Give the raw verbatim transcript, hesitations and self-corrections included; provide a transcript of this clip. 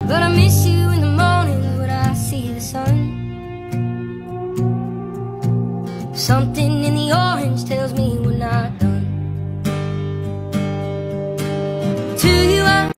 But I miss you in the morning when I see the sun. Something in the orange tells me we're not